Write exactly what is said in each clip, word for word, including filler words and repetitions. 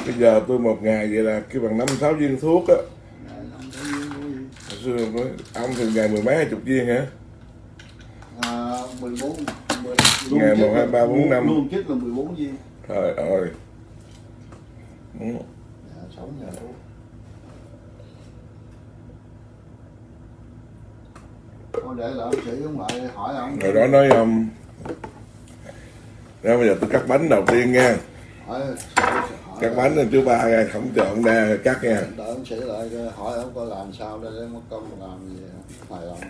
Bây giờ tôi một ngày vậy là cái bằng năm sáu viên thuốc á. Ông thì ngày mười mấy hai chục viên hả? À, mười bốn, mười, ngày một hai ba bốn năm luôn chích là mười bốn viên. Trời ơi. Ừ. Dạ, sống nhà thuốc. Thôi để là ông sĩ ông lại hỏi ông. Rồi đó nói ông. Rồi bây giờ tôi cắt bánh đầu tiên nha. Hỏi, Cắt bánh nên chú ba nha, không cho ông ra cắt nha. đợi ông sĩ lại hỏi ông có làm sao để mất công làm gì hài lòng.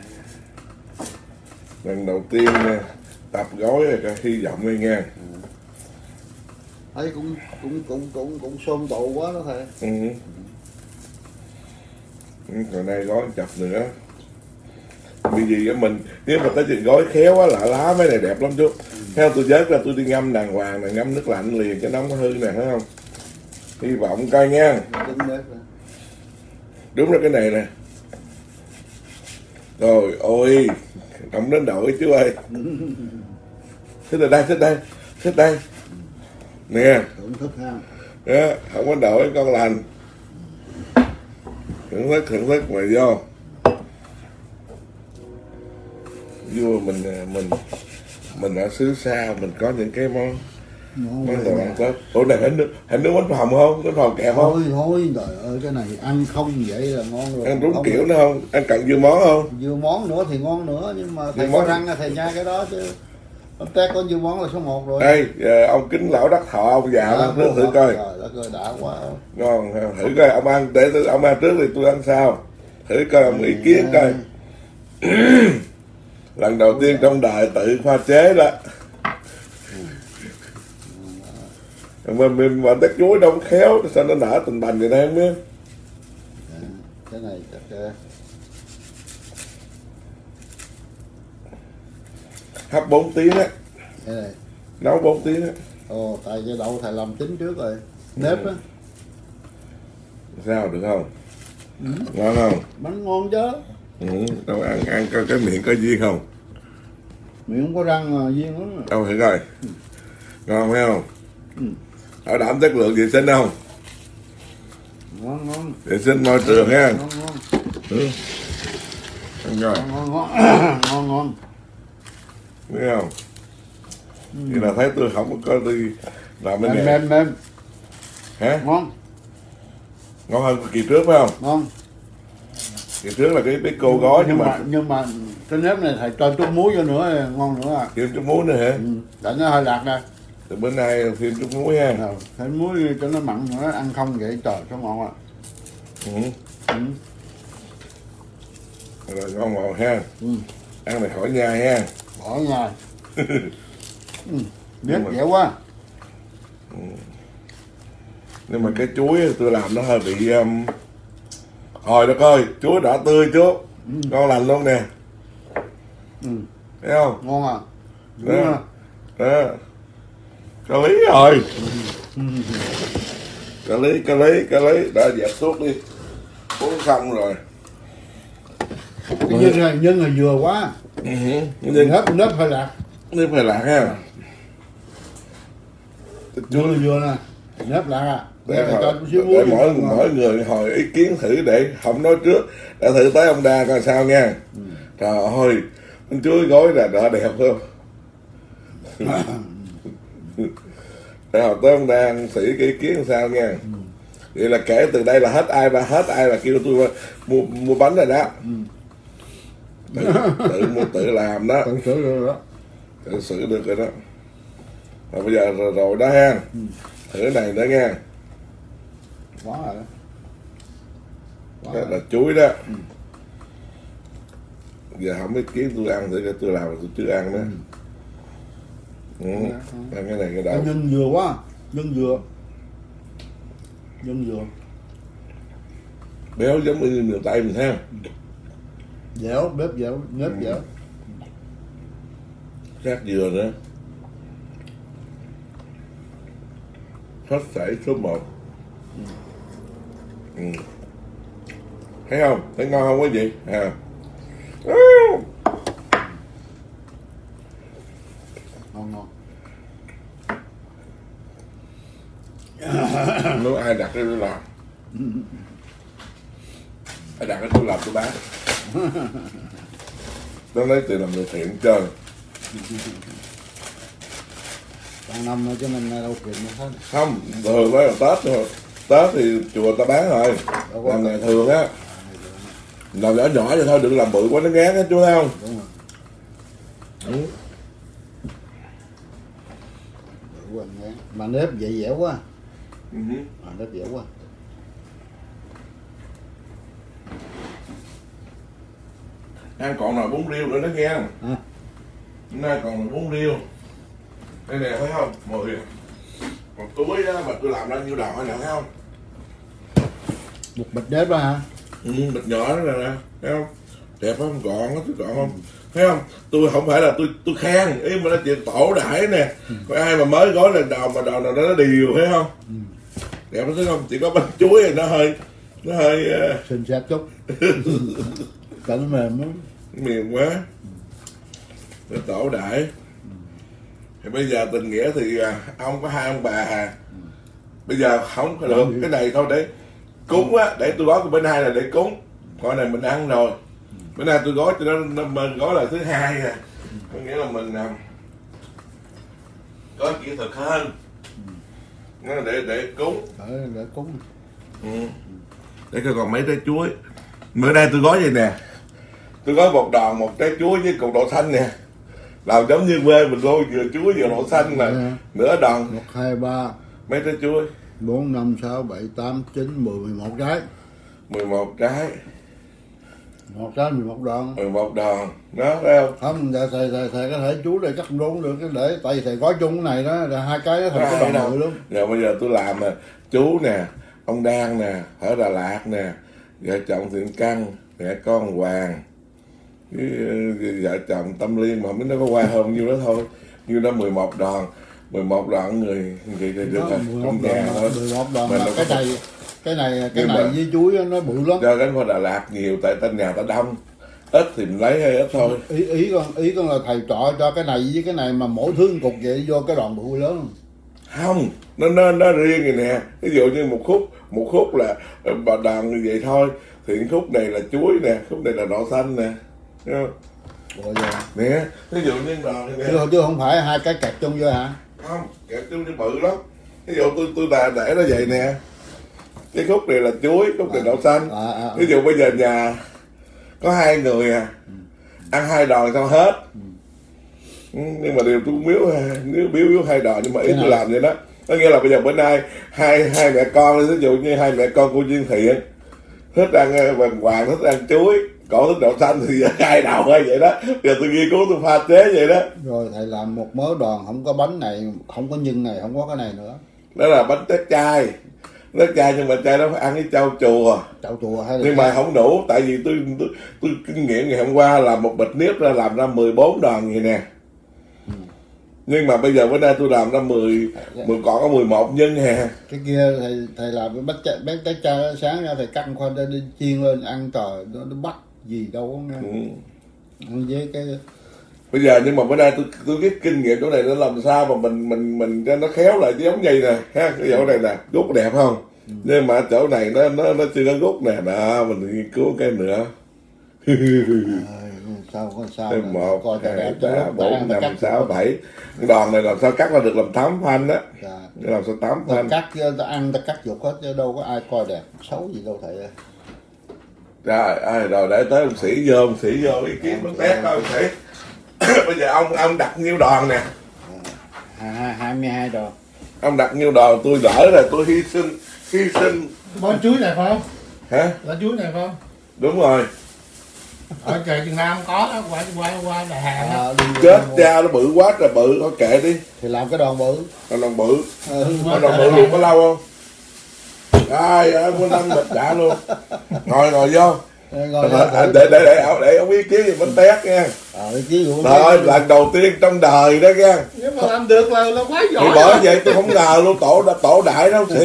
Lần đầu tiên nha, tập gói rồi hy vọng đi nha. Ừ. Thấy cũng cũng cũng cũng cũng xôm tụ quá đó thầy. Ừ. Rồi nay gói chập nữa. Vì gì á mình nếu mà tới chuyện gói khéo quá lạ lá mấy này đẹp lắm chú. Ừ. Theo tôi vớt ra tôi đi ngâm đàng hoàng này, ngâm nước lạnh liền cho nó không có hư nè, thấy không? Hy vọng coi nha. Đúng là cái này nè. Rồi ôi, ông đến đội chú ơi. Thích ở đây, thích đây, thích đây. Nè. Thưởng thức ha. Đó, không có đổi con lành. Thưởng thức, thưởng thức mà vô. Vô mình mình mình ở xứ xa mình có những cái món món đồ ăn tốt. Ủa này hình nước hình nước bánh phồng không? Bánh phồng kẹp không? Thôi thôi trời ơi cái này ăn không vậy là ngon rồi. Ăn đúng kiểu nữa không? Ăn cận dưa món không? Dưa món nữa thì ngon nữa nhưng mà thầy dưa có món... răng là thầy nhai cái đó chứ. Ông té có dưa món là số một rồi. Ê, ông kính lão đắc thọ ông già lắm, thử, thử coi. Trời đất ơi đã quá. Ngon, thử coi ông ăn để tôi, ông ăn trước thì tôi ăn sau. Thử coi ông ý kiến coi. Lần đầu tiên trong đời tự pha chế đó. Mình mình mà tép chuối đâu khéo sao nó nở tình bành vậy đây không biết. Cái này chắc hấp bốn tiếng á. này. Nấu bốn tiếng á. Ồ tại cái đậu thầy làm chín trước rồi. Nếp á. Ừ. Sao được không? Ừ. Ngon không? Bánh ngon chứ. Ừ. Đâu ăn ăn coi cái miệng có duyên không? Miệng không có răng mà duyên lắm. Đâu thử coi. Ừ. Ngon phải không? Ừ. Ở đảm chất lượng vệ sinh không? Ngon ngon. Vệ sinh môi trường ha. Ngon ngon. Ừ. Ăn rồi. Ngon ngon. Ngon ngon. Biết không? Ừ. Vậy là thấy tôi không có đi làm cái này. Mềm mềm. Hả? Ngon. Ngon hơn kỳ trước phải không? Ngon. Kỳ trước là cái cái cô gói nhưng, nhưng mà, mà nhưng mà cái nếp này thầy cho chút muối vô nữa ngon nữa à. thêm chút muối nữa hả? Ừ. Để nó hơi lạc ra. Từ bữa nay thêm chút muối ha. Ờ, thêm muối cho nó mặn nữa ăn không vậy trời sao ngon à. Ừ. Ừ. Rồi ngon ngọt ha. Ừ. Ăn này khỏi nhai ha. Bỏ nhai. Ừ. Nếp mà... dẻo quá. Ừ. Nhưng mà cái chuối tôi làm nó hơi bị um... hồi đó coi chuối đỏ tươi chú. Ừ. Ngon lành luôn nè. Ừ. Thấy không? Ngon à. Đó. Đó. Đó. Có lý rồi. Ừ. Có lý, có lý, có lý. Đã dẹp thuốc đi. Uống xong rồi. Cái nhân này, nhân là vừa quá. Ừ. Nếp, nếp hơi lạc. Nếp hơi lạc ha. Vừa là vừa nè. Nếp lạc à. Để, hồi, để mỗi mỗi người hồi ý kiến thử để không nói trước để thử tới ông Đa coi sao nha. Ừ. Trời ơi anh chuối gói là đỡ đẹp không? Để hồi tới ông Đa anh sĩ cái ý kiến sao nha. Ừ. Vậy là kể từ đây là hết ai và hết ai là kêu tôi mua mua bánh rồi đó. Ừ. Tự, tự mua tự làm đó. Tự xử được đó. Tự xử được rồi đó. Rồi bây giờ rồi, rồi đó ha. Ừ. Thử cái này nữa nha. Quá rồi đó. Quá đó rồi. Là chuối đó. Ừ. Giờ không biết kiếm tôi ăn thử cho tôi làm tôi chưa ăn đó. Ừ. Ừ. Ăn cái này cái đầu. Nhân dừa quá. Nhân dừa. Nhân dừa. Béo giống như miền Tây mình ha. Dẻo, bếp dẻo, nếp ừ. Dẻo. Rác dừa nữa. Hết sảy số một. Ừ. Ừ. Thấy không? Thấy ngon không quý vị? À. Ngon ngon. nữa ai đặt cái tôi làm, ai đặt cái tôi làm tôi bán. Nó lấy tiền làm người thiện chơi. Trong năm nữa chứ mình đâu chuyện nữa hết. Không, thường đó là Tết thôi. Tết thì chùa ta bán rồi. Làm ngày thường á. Làm nhỏ nhỏ vậy thôi, đừng làm bự quá nó ngán á chú thấy không? Đúng rồi. Ừ. Bự quá ngán. Mà nếp dễ dẻo quá. Ừ. Mà nếp dẻo quá. Ăn còn nồi bún riêu nữa đó nghe. À. Nay còn nồi bún riêu. Đây nè thấy không? Mười. Một túi đó mà tôi làm ra nhiêu đồng nè thấy không? Một bịch nếp đó hả? Ừ, bịch nhỏ đó nè nè, thấy không? Đẹp không? Gọn nó gọn không? Thấy không? Tôi không phải là tôi tôi khen, ý mà nó chuyện tổ đãi nè. Ừ. Có ai mà mới gói lên đòn mà đòn nào đó nó đều thấy không? Ừ. Đẹp đó thấy không? Chỉ có bánh chuối thì nó hơi nó hơi uh... xinh xát chút. Cánh mềm lắm. Mềm quá. Nó tổ đãi. Thì bây giờ tình nghĩa thì ông có hai ông bà à. Bây giờ không có được cái này thôi để cúng á, để tôi gói bên hai là để cúng, coi này mình ăn rồi. Bữa nay tôi gói cho nó mình gói là thứ hai à, có nghĩa là mình có kỹ thuật hơn, nó để để cúng. Để, để cúng. Ừ. Để coi còn mấy trái chuối. Bữa nay tôi gói vậy nè, tôi gói một đòn một trái chuối với cục đậu xanh nè, làm giống như quê mình luôn, vừa chuối vừa đậu xanh là yeah. Nửa đòn. Một hai ba mấy trái chuối. Bốn năm sáu bảy tám chín mười mười một trái. Mười một trái. Một trái mười một đòn. Mười một đòn. Đó thấy không? Không, thầy thầy thầy, thầy có thể chú đây chắc không đúng được cái để tại vì thầy gói chung cái này đó là hai cái đó thành cái đòn mười luôn. Rồi bây giờ tôi làm nè, chú nè, ông Đan nè, ở Đà Lạt nè, vợ chồng Thiện Căn, mẹ con Hoàng, với vợ chồng Tâm Liên mà không biết nó có qua không nhiêu đó thôi, nhiêu đó mười một đòn. mười một đòn người người được được trong nhà thôi. mười một đòn mà cái này cái này cái này với chuối nó bự lắm. Do cái qua Đà Lạt nhiều tại tên nhà ta đông, ít thì mình lấy hay ít thôi. Ý ý con ý con là thầy trọ cho cái này với cái này mà mỗi thứ một cục vậy vô cái đòn bự lớn. Không, nó nó nó riêng vậy nè. Ví dụ như một khúc một khúc là bà đòn như vậy thôi, thì khúc này là chuối nè, khúc này là đậu xanh nè, thấy không? Ủa vậy? Nè, ví dụ như đòn này nè. Chứ, chứ không phải hai cái kẹp chung vô hả? Không, kẹp chung như bự lắm. Ví dụ tôi tôi đã để nó vậy nè, cái khúc này là chuối, khúc này à, đậu xanh. À, à, à. Ví dụ bây giờ nhà có hai người à, ừ. ăn hai đòn xong hết. Ừ. Nhưng mà điều tôi biếu nếu biếu biếu hai đòn, nhưng mà ý tôi làm vậy đó. Có nghĩa là bây giờ bữa nay hai hai mẹ con, ví dụ như hai mẹ con cô Duyên Thiện thích ăn vàng hoàng, thích ăn chuối, cổ thích đậu xanh thì hai đầu hay vậy đó. Giờ tôi nghiên cứu tôi pha chế vậy đó. Rồi thầy làm một mớ đòn không có bánh này, không có nhân này, không có cái này nữa. Đó là bánh tét chai. Nó chai nhưng mà chai đó phải ăn với trâu chùa. Trâu chùa hay là nhưng mà không đủ, tại vì tôi tôi, tôi kinh nghiệm ngày hôm qua làm một bịch nếp ra làm ra mười bốn đòn vậy nè. Ừ. Nhưng mà bây giờ bữa nay tôi làm ra mười, mười còn có mười một nhân hè. Cái kia thầy thầy làm cái bánh chai, bánh tét chai sáng ra thầy cắt khoai tây đi chiên lên ăn, trời nó, nó bắt gì đâu có nghe. Ừ. Ăn với cái bây giờ nhưng mà bữa nay tôi tôi biết kinh nghiệm chỗ này nó làm sao mà mình mình mình cho nó khéo lại chứ giống vậy nè ha. Cái chỗ này nè gút đẹp không? Ừ. Nhưng mà chỗ này nó nó nó chưa có gút nè, đó mình nghiên cứu cái nữa. À, sao có sao một coi hai ba bốn năm sáu bảy đòn này làm sao cắt ra được làm tám phanh đó. Dạ. Làm sao tám phanh cắt ta ăn ta cắt dục hết chứ đâu có ai coi đẹp xấu gì đâu thầy ơi. Rồi ai rồi để tới ông sĩ vô ông sĩ vô ý kiến bánh tét coi ông sĩ. Bây giờ ông ông đặt nhiêu đòn nè? Hai mươi hai đòn. Ông đặt nhiêu đòn tôi đỡ rồi tôi hy sinh hy sinh. Bón chuối này phải không? Hả? Là chuối này phải không? Đúng rồi. Ở trời Việt Nam có đó, qua qua qua Đà Hàng à, chết cha nó bự quá rồi, bự thôi kệ đi. Thì làm cái đòn bự. Còn đòn bự. Ừ, cái đòn bự luôn có lâu không? Ai ơi muốn năm bịch đã luôn. Ngồi ngồi vô. Ngồi để, để để để ông để ông ý kiến gì bánh tét nha. Ờ ý kiến của trời lần đầu tiên trong đời đó nha. Nếu mà làm được là là quá giỏi. Thì bởi vậy tôi không ngờ luôn, tổ đã tổ đại đâu chị.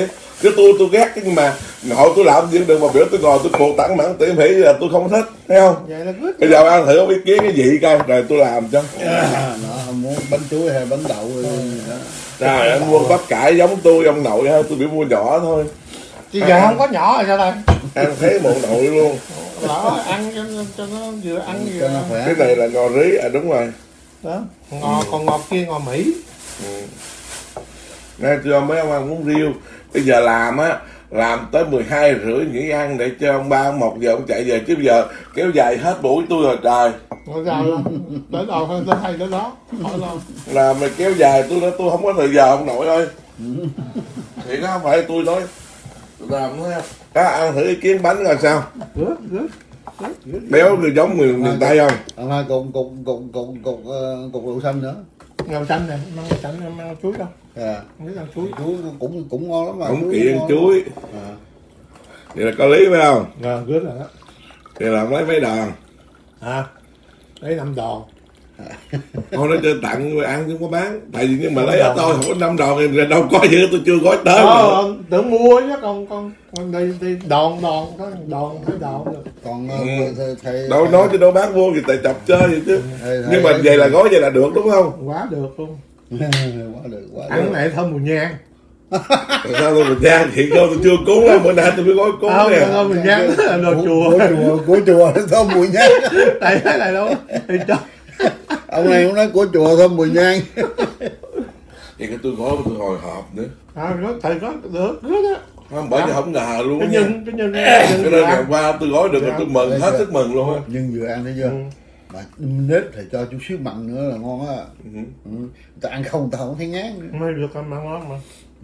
Chứ tôi tôi ghét cái nhưng mà hội tôi làm gì được mà biểu tôi ngồi tôi cuộc tặng mãn tỉ mỉ là tôi không thích, thấy không? Vậy là good. Bây giờ ăn thử có ý kiến cái gì coi rồi tôi làm cho. Đó, không muốn bánh chuối hay bánh đậu rồi đó. Trời anh mua bắp cải giống tôi ông nội ha, tôi bị mua nhỏ thôi. Chứ giờ không có nhỏ rồi sao đây? Ăn thấy bộ nội luôn. Đó, ăn cho, cho nó vừa ăn vừa Cho nó khỏe. Cái này là ngò rí, à đúng rồi. đó. Ngò còn ngọt kia ngò Mỹ. Ừ. Nay cho mấy ông ăn muốn riêu. Bây giờ làm á, làm tới mười hai rưỡi nghỉ ăn để cho ông ba một giờ ông chạy về, chứ bây giờ kéo dài hết buổi tôi rồi trời. Ngồi ra tới đâu hơn tới hay tới đó. Khỏi lo. Làm mà kéo dài tôi nói tôi không có thời giờ ông nội ơi. Thì đó không phải tôi nói. Làm nữa đó, ăn thử ý kiến bánh là sao? Good, good. Béo người giống người miền Tây không? Ông hai cục cục cục cục cục uh, cục rượu xanh nữa. Ngao xanh nè, mang ngao xanh, mang chuối đâu? À, Không biết ăn chuối. chuối cũng cũng ngon lắm mà. Không kỹ ăn chuối. À. Vậy là có lý phải không? Rồi, good rồi đó. Thì làm lấy mấy đòn. À, lấy năm đòn. Thôi nó cho tặng rồi ăn chứ không có bán. Tại vì nhưng mà lấy ở tôi không có năm đòn thì đâu có gì tôi chưa gói tới. Ờ, tưởng mua chứ con con con đi đi đòn đòn có đòn thấy đòn được. Còn Ừ. thầy, thầy, Đâu nói chứ đâu bán vô thì tại chọc chơi vậy chứ. thầy, Nhưng mà vậy là gói vậy là được đúng không? Quá được luôn. quá được quá Ăn được. này thơm mùi nhang. Tại sao tôi mình ra thì đâu tôi chưa cúng á, bữa nay tôi mới gói cúng Không, nè. thơm mùi nhang là đồ chùa. Của chùa của chùa nó thơm mùi nhang. Tại thế này đâu. Thì cho. Ông này cũng nói của chùa thơm mùi nhang. Thì cái tôi gói tôi hồi hộp nữa. À, có thầy có được rất á. Không bởi vì không ngờ luôn Cái á nha. nhân cái nhân Cho nhân nên ăn. ngày qua tôi gói được rồi tôi mừng hết sức mừng luôn á. Nhưng vừa ăn thấy chưa? Ừ. Mà nếp thầy cho chút xíu mặn nữa là ngon á. Ừ. Ừ. Người ta ăn không người ta không thấy ngán nữa. Mới được ăn mặn lắm mà.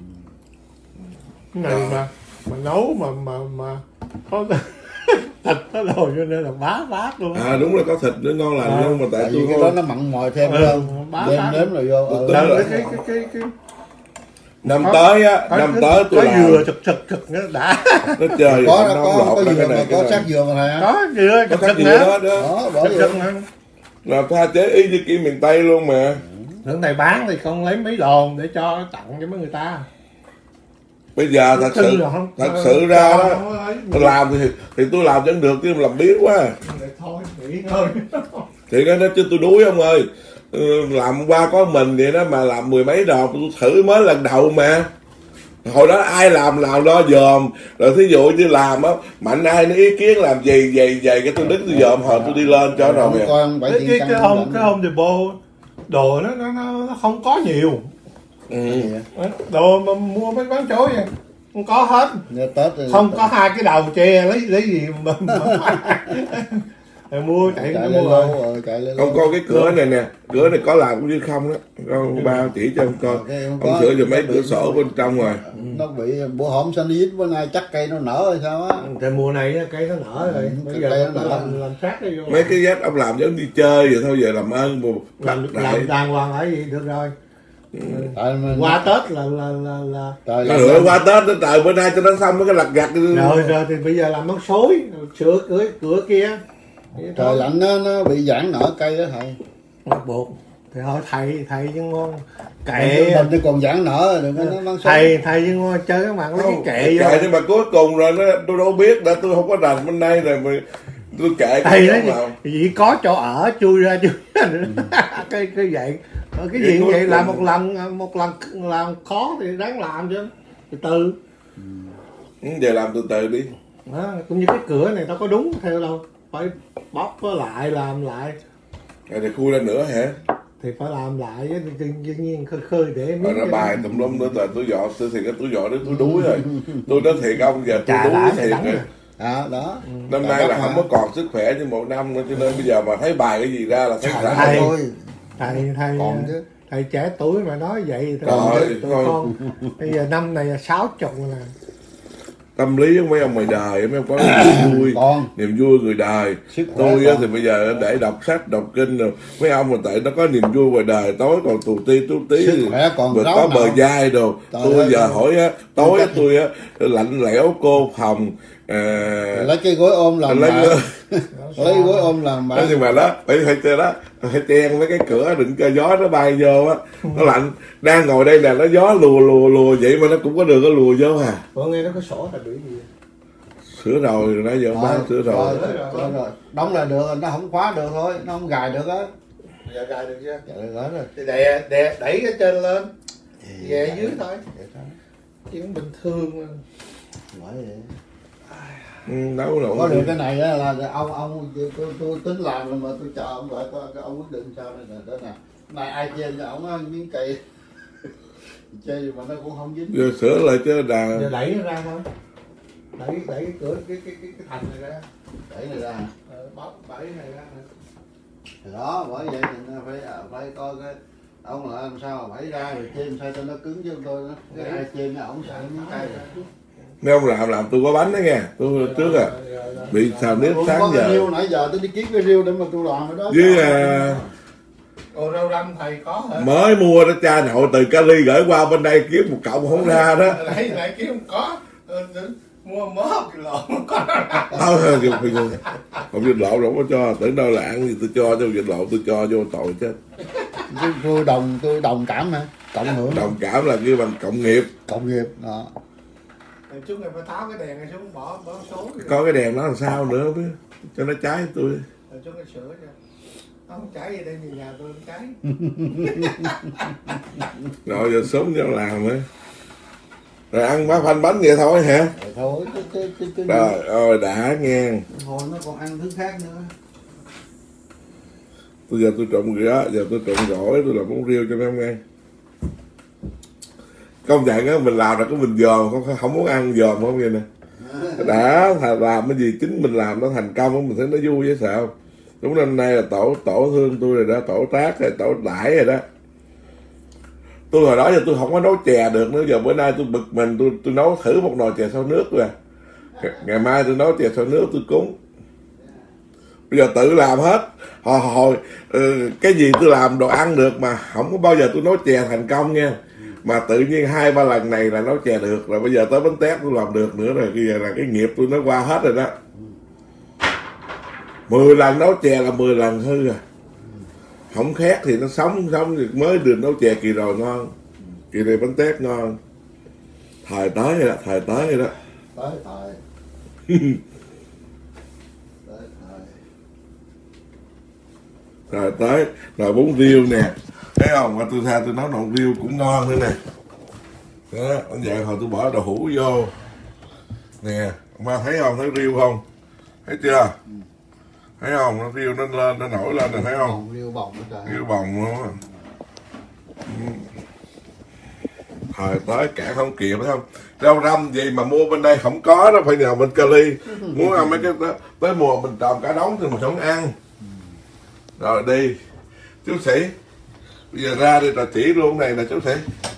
Cái này mà mà nấu mà mà mà có thịt nó đồ cho nên là bá bát luôn. À đúng là có thịt nữa ngon lành À, luôn mà tại Tại tôi vì cái đó nó mặn mòi thêm Ừ, hơn. bá Đem bá. nếm rồi vô. Tôi Ừ. tính Lần là- cái cái cái cái cái năm có- tới á, có năm cái- tới tôi có làm dừa thực thực thực nữa đã. nó chơi Có nó có lọt có ra dừa cái mà này có cái sát này. dừa mà thầy hả? Có dừa Có thực sát thực dừa nữa. đó đó. Đó, bỏ Thực vô. thực nữa. Là pha chế y như kiểu miền Tây luôn mà. Thượng này bán thì con lấy mấy đòn để cho tặng cho mấy người ta. Bây giờ thật Thư sự là không- thật ờ, sự ra cho đó nó ấy. tôi làm thì thì tôi làm chẳng được chứ làm biết quá. Để thôi nghỉ thôi. Thì nó nói chứ tôi đuối ông ơi. Ừ, làm qua có mình vậy đó mà làm mười mấy đòn tôi thử mới lần đầu mà. Hồi đó ai làm làm lo dòm rồi thí dụ như làm á mạnh ai nó ý kiến làm gì vậy vậy cái tôi đứng tôi dòm hồi tôi đi lên cho rồi Không con bảy cái tiền cái căng cái không hôm lạnh. cái hôm depot đồ nó nó nó nó không có nhiều. ừ. Đồ mà mua mấy bán chối vậy không có hết. Nghe Tết rồi- Không có hai cái đầu tre lấy lấy gì mà, mà, mà. Rồi mua chạy chạy nó lên mua lâu rồi. rồi chạy lên Không lâu. coi cái cửa này nè, cửa này có làm cũng như không đó. Ông ba chỉ cho ông coi. Cái không Ông có, sửa cho mấy nó bị- cửa sổ bên trong rồi. Nó bị bữa hổm xanh dít bữa nay chắc cây nó nở hay sao á. Thì mùa này á, cây nó nở rồi. Ừ, Bây cây giờ nó nó nở. làm làm sát đi vô. Mấy cái dép ông làm giống đi chơi vậy thôi, giờ làm ơn một làm, lại. làm đàng hoàng ở gì được rồi. Tại mình Qua Tết là là là, là... trời Nó làm- nữa qua Tết nó trời bữa nay cho nó xong mấy cái lặt gặt. rồi rồi thì bây giờ làm món xối sửa cửa cửa kia. trời lạnh nó nó bị giãn nở cây đó thầy. Bắt buộc thì thôi thầy thầy chứ ngon Kệ kệ mình thì còn giãn nở đừng có nó nó thầy thầy chứ ngon chơi các bạn lấy cái kệ vô. Kệ nhưng mà cuối cùng rồi nó tôi đâu biết đã tôi không có rành bên đây rồi mà tôi kệ Thầy nói cái gì, nào. gì có chỗ ở chui ra chui ra nữa. cái cái vậy Ờ, cái gì Vậy cũng vậy cuối làm cùng- một lần một lần làm khó thì đáng làm chứ từ từ. Ừ, giờ làm từ từ đi. Đó, cũng như cái cửa này đâu có đúng theo đâu phải bóc nó lại làm lại Rồi thì khui ra nữa hả? thì phải làm lại chứ tự tự nhiên khơi khơi để Rồi miếng ra cho- bài tùm lum nữa rồi tôi dọn tôi thì cái tôi dọn đấy tôi đuối rồi. Tôi nói thiệt ông giờ tôi trà đuối đá sẽ thiệt đắng rồi. rồi. à đó Năm nay là không có còn sức khỏe như một năm nữa cho nên bây giờ mà thấy bài cái gì ra là thấy Trời rã. Thầy- thôi thầy thầy còn chứ. thầy trẻ tuổi mà nói vậy thì Còn tụi chứ, thôi. con bây giờ năm này là sáu chục rồi nè. Tâm lý của mấy ông ngoài đời mấy ông có niềm vui Còn niềm vui người đời. sức khỏe Tôi á còn. thì bây giờ để đọc sách đọc kinh rồi mấy ông mà tại nó có niềm vui ngoài đời tối còn tù ti tú tí Sức khỏe còn rồi ráo có bờ nào. vai đồ. Trời Tôi ơi, giờ hỏi á tối á chắc- tôi á lạnh lẽo cô phòng à, lấy cái gối ôm làm lấy bạn. Lấy gối ôm làm đó bạn. nhưng mà đó phải phải chơi đó phải chen mấy cái cửa đừng cho gió nó bay vô á, nó lạnh. Đang ngồi đây nè, nó gió lùa lùa lùa vậy mà nó cũng có đường có lùa vô à. Ủa nghe nó có sổ là bị gì? Sửa rồi, nãy giờ ba sửa rồi. Rồi, rồi, rồi, rồi. Đóng là được, nó không khóa được thôi, nó không gài được á. Giờ gài được chưa? Dạ được rồi. Thì đè, đè, đẩy cái trên lên, ghé dưới thôi. Chuyện bình thường mà. Bởi vậy. Ừ, nấu rồi. Có được cái này á là ông ông tôi, tôi, tôi tính làm rồi mà tôi chờ ông lại có cái ông quyết định sao đây nè, đó nè. Này ai chê cho ông á miếng cây. Chê mà nó cũng không dính. Giờ sửa lại chứ đà. Giờ đẩy nó ra thôi. Đẩy đẩy cái cửa cái cái cái, cái thành này ra. Đẩy này ra. Ờ, bóp đẩy này ra. Thì đó, bởi vậy thì phải phải coi cái ông là làm sao mà bẫy ra rồi chê sao cho nó cứng chứ tôi nó cái ai chê nó ổng sợ miếng cây rồi. Nếu ông làm làm tôi có bánh đó nghe, tôi trước à bị xào nếp sáng giờ. Riêu nãy giờ tôi đi kiếm cái riêu để mà tôi làm cái đó. Với à, Ồ rau răm thầy có hả? mới mua đó cha nội từ Cali gửi qua bên đây kiếm một cọng không ra đó. Nãy nãy kiếm không có. Mua mớ hộp vịt lộn không có. Thôi kìa kìa. Hộp vịt lộn đâu có cho, tưởng đâu là ăn gì tôi cho cho vịt lộn tôi cho vô tội chết. Tôi đồng tôi đồng cảm hả? Cộng hưởng. Đồng cảm là kêu bằng cộng nghiệp. Cộng nghiệp đó. Chú này phải tháo cái đèn này xuống bỏ bỏ số. Có cái đèn nó làm sao nữa không biết. Cho nó cháy tôi. Rồi chú cái sửa cho. Nó không cháy gì đây thì nhà tôi không cháy. Rồi giờ sớm cho làm á. Rồi ăn má phanh bánh vậy thôi hả? Rồi thôi chứ chứ chứ chứ. Trời ơi đã nghe. Hồi nó còn ăn thứ khác nữa. Tôi giờ tôi trộn gỏi, giờ tôi trộn gỏi, tôi làm món riêu cho mấy ông ăn. Công nhận á, mình làm là có mình dòm, không không muốn ăn dòm không vậy nè. Đã làm cái gì chính mình làm nó thành công mình thấy nó vui chứ sao. Đúng năm nay là tổ tổ thương tôi rồi đó, tổ tác rồi, tổ đãi rồi đó. Tôi hồi đó giờ tôi không có nấu chè được nữa, giờ bữa nay tôi bực mình, tôi tôi nấu thử một nồi chè xôi nước rồi. Ngày mai tôi nấu chè xôi nước tôi cúng. Bây giờ tự làm hết. Hồi hồi cái gì tôi làm đồ ăn được mà không có bao giờ tôi nấu chè thành công nha. Mà tự nhiên hai ba lần này là nấu chè được rồi, bây giờ tới bánh tét tôi làm được nữa rồi, bây giờ là cái nghiệp tôi nó qua hết rồi đó. Mười lần nấu chè là mười lần hư à. Không khác thì nó sống sống thì mới được nấu chè kỳ rồi ngon, kỳ này bánh tét ngon. Thời tới rồi đó, thời tới rồi đó. Tới thời. Tới thời. Rồi tới rồi bún riêu nè, thấy không? Mà tôi tha tôi nấu nồi riêu cũng ngon nữa nè. Đó, vậy hồi tôi bỏ đậu hũ vô nè, ma thấy không? Thấy riêu không? Thấy chưa? Thấy không? Nó riêu nó lên, nó nổi lên rồi thấy không? Riêu bồng hết trời. Riêu bồng luôn á. Thời tới cả không kịp phải không? Rau răm gì mà mua bên đây không có đó, phải nhờ bên Cali. Muốn ăn mấy cái đó, tới mùa mình trồng cả đống thì mình không ăn. Rồi đi chú Sĩ, bây giờ ra đi, là chỉ luôn này nè chú Sĩ.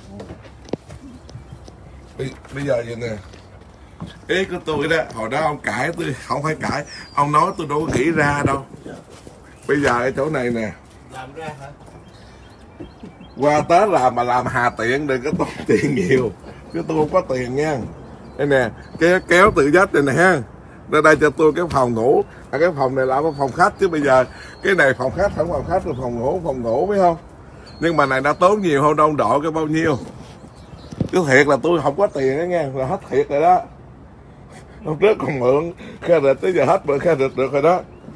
Bây, bây giờ vậy nè, ý của tôi đó, hồi đó ông cãi tôi không phải cãi, ông nói tôi đâu có nghĩ ra đâu. Bây giờ ở chỗ này nè, Làm ra hả? qua Tết làm mà làm hà tiện, đừng có tốn tiền nhiều, chứ tôi không có tiền nha. Đây nè, kéo, kéo tự dắt này nè ha. Ra đây cho tôi cái phòng ngủ, à, cái phòng này là cái phòng khách, chứ bây giờ cái này phòng khách không phòng khách là phòng ngủ, phòng ngủ biết không? Nhưng mà này đã tốn nhiều hơn đông độ cái bao nhiêu. Chứ thiệt là tôi không có tiền đó nha, là hết thiệt rồi đó. Hôm trước còn mượn credit tới giờ hết mượn credit được rồi đó.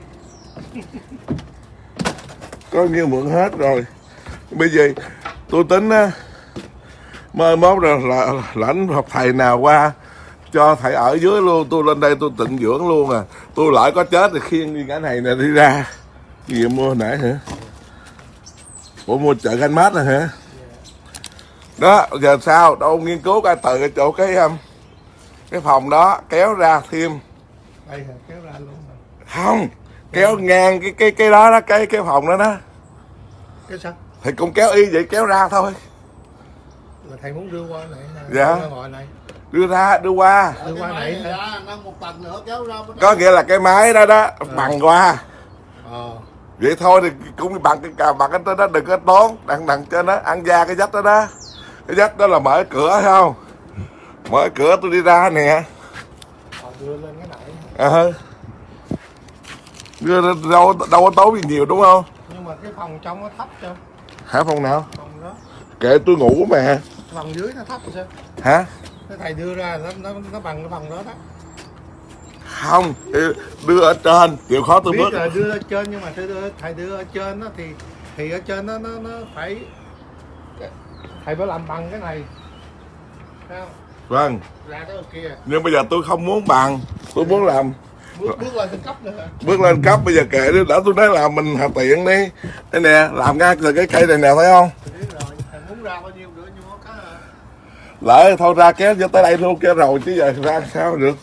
Có nhiêu mượn hết rồi. Bây giờ tôi tính á, mai mốt rồi là lãnh học thầy nào qua cho thầy ở dưới luôn, tôi lên đây tôi tịnh dưỡng luôn à. Tôi lại có chết thì khiêng đi cái này nè đi ra. Gì mua hồi nãy hả? Ủa mua chợ Canh Mát nè hả? Đó, giờ sao? Đâu nghiên cứu coi từ cái chỗ cái um, cái phòng đó kéo ra thêm. Đây hả? Kéo ra luôn hả? Không, kéo ngang cái cái cái đó đó, cái cái phòng đó đó. Cái sao? Thì cũng kéo y vậy, kéo ra thôi. Là thầy muốn đưa qua này hả? Dạ. Đưa ngồi này. Đưa ra, đưa qua. Đưa qua này hả? Nó một tầng nữa kéo ra. Có nghĩa là cái máy đó đó, bằng qua. Ờ. Vậy thôi thì cũng bằng cái cà bằng cái đó, đó đừng có tốn, đằng đằng trên đó ăn da cái vách đó đó. Cái vách đó là mở cửa thấy không? Mở cửa tôi đi ra nè. Ờ, đưa lên cái này. Ờ. Đưa đâu đâu có tốn gì nhiều đúng không? Nhưng mà cái phòng trong nó thấp chưa? Hả phòng nào? Phòng đó. Kệ tôi ngủ mà. Phòng dưới nó thấp rồi sao? Hả? Cái thầy đưa ra nó nó nó bằng cái phòng đó đó. Không, đưa ở trên, chịu khó tôi biết bước. là đưa ở trên nhưng mà thầy đưa, thầy đưa ở trên đó thì thì ở trên nó nó nó phải thầy phải làm bằng cái này. Thấy không? Vâng. Ra đó kia. Nhưng bây giờ tôi không muốn bằng, tôi muốn làm. Bước, bước lên cấp nữa hả? Bước lên cấp bây giờ kệ đi, đã tôi nói là mình hợp tiện đi. Đây nè, làm ngay từ cái cây này nè thấy không? Biết rồi, thầy muốn ra bao nhiêu nữa nhưng mà có hả? Lỡ thôi ra kéo cho tới đây luôn kéo rồi chứ giờ ra sao được.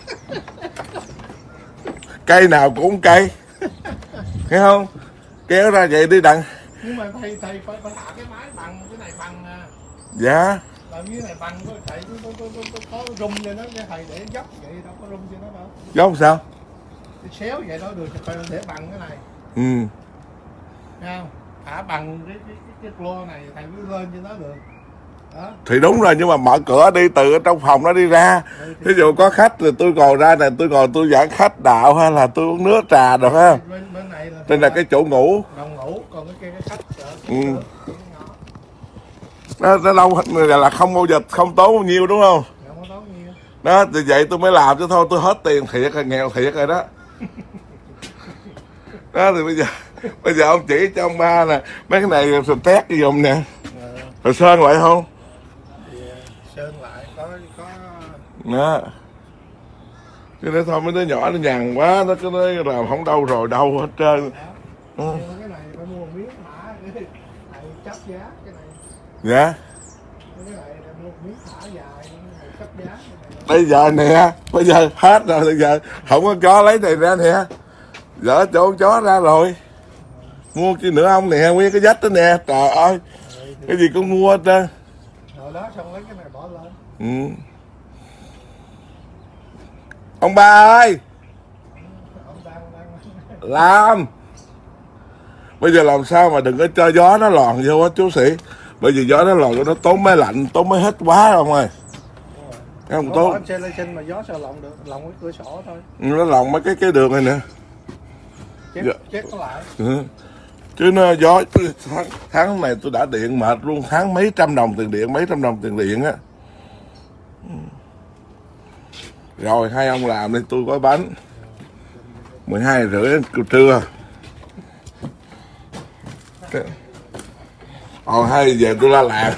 Cây nào cũng cây. Thấy không? Kéo ra vậy đi đặng. Nhưng mà thầy thầy phải phải thả cái máy bằng cái này bằng à. Dạ. Làm như này bằng có thầy có có có có, có rung cho nó cái thầy để dốc vậy đâu có rung cho nó đâu. Giống sao? Cái xéo vậy đó được phải để bằng cái này. Ừ. Thấy không? Thả bằng cái cái cái, cái lô này thầy mới lên cho nó được. Đó. Thì đúng rồi nhưng mà mở cửa đi từ ở trong phòng nó đi ra. Ví dụ có khách thì tôi ngồi ra này tôi ngồi tôi giảng khách đạo hay là tôi uống nước trà được ha. Bên, bên này là Đây là cái chỗ ngủ. phòng ngủ còn cái kia cái khách sợ Ừ. Nó, nó đâu là không bao giờ không tốn bao nhiêu đúng không? không có tốn nhiêu. Đó thì vậy tôi mới làm chứ thôi tôi hết tiền thiệt rồi nghèo thiệt rồi đó. Đó thì bây giờ bây giờ ông chỉ cho ông ba nè mấy cái này sờ tét cái dùng nè rồi sơn lại không? Thì sơn lại có có Đó. Chứ nên thôi mấy đứa nhỏ nó nhàn quá nó cứ nói làm không đâu rồi đâu hết trơn. Ừ. Cái này phải mua miếng thả cái này chấp giá cái này. Dạ. Cái này là mua miếng thả dài cái này chấp giá cái này. Bây giờ nè bây giờ hết rồi bây giờ không có chó lấy này ra nè. Dỡ chỗ chó ra rồi. Mua chi nữa ông nè nguyên cái vách đó nè trời ơi. Cái gì cũng mua hết trơn. Rồi đó xong lấy cái này bỏ lên. Ừ. Ông ba ơi Ông đang đang làm bây giờ làm sao mà đừng có cho gió nó lòn vô á chú sĩ. Bây giờ gió nó lòn vô nó tốn máy lạnh tốn máy hết quá không ơi. Không tốn. Có trên lên trên mà gió sao lộng được, lộng cái cửa sổ thôi. Nó lòn mấy cái cái đường này nè. Chết Dạ. chết nó lại. Ừ. Chứ nó gió tháng, tháng này tôi đã điện mệt luôn tháng mấy trăm đồng tiền điện mấy trăm đồng tiền điện á. Rồi hai ông làm đi tôi gói bánh mười hai rưỡi trưa. Ồ hai giờ tôi la làng.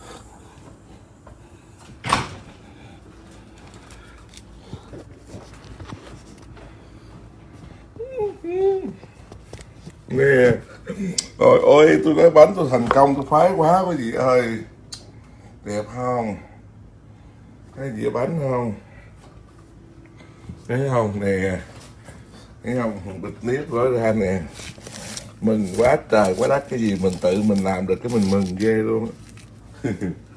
Nè rồi ôi tôi gói bánh tôi thành công tôi khoái quá quý vị ơi. Đẹp không? Thấy dĩa bánh không? Thấy không nè. Thấy không? Bịch nếp gói ra nè. Mừng quá trời quá đất cái gì mình tự mình làm được cái mình mừng ghê luôn á.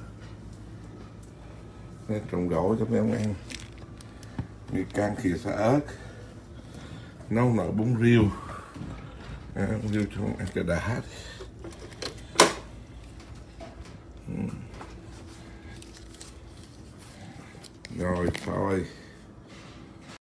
Trồng gỗ cho mấy ông ăn. Mì căng khìa xả ớt. Nấu nồi bún riêu. À, bún riêu cho ăn cho đã. Rồi thôi.